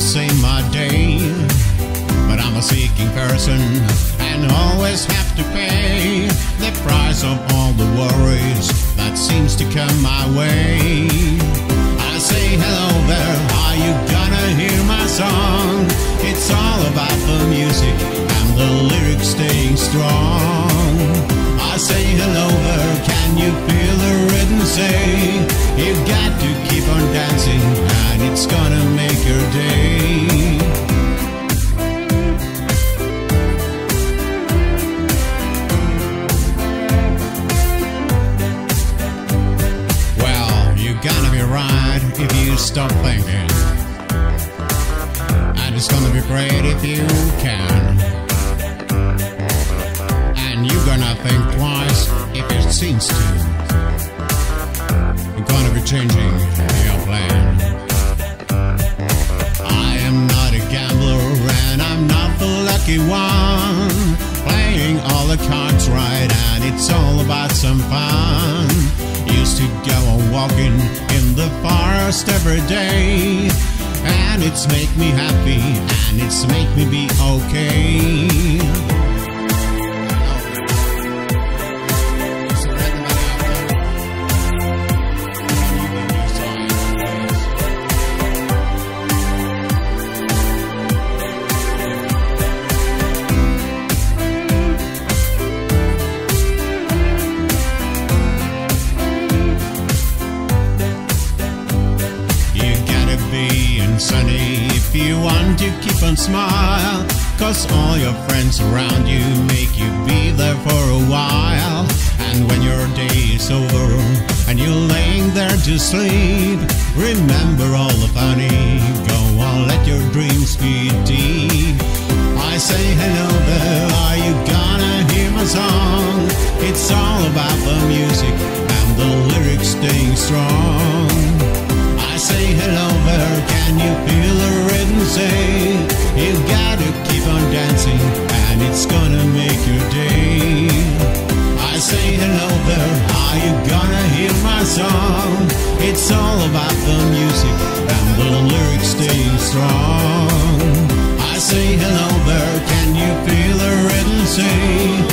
save my day, but I'm a seeking person and always have to pay the price of all the worries that seems to come my way. I say hello there, are you gonna hear my song? It's all about the music and the lyrics staying strong. I say hello there, can you feel the rhythm say? You got to keep on dancing and it's gonna make your day. Well, you're gonna be right if you stop thinking, and it's gonna be great if you can. And you're gonna think twice if it seems to. You're gonna be changing your plan. I am not a gambler and I'm not the lucky one, playing all the cards right and it's all about some fun. Used to go on walking in the forest every day, and it's make me happy and it's make me be okay. Sunny if you want to keep on smile, 'cause all your friends around you make you be there for a while. And when your day is over and you're laying there to sleep, remember all the funny, go on, let your dreams be deep. I say hello there, are you gonna hear my song? It's all about the music and the lyrics staying strong. I say hello there, can you feel the rhythm say? You gotta keep on dancing and it's gonna make your day. I say hello there, are you gonna hear my song? It's all about the music and the lyrics staying strong. I say hello there, can you feel the rhythm say?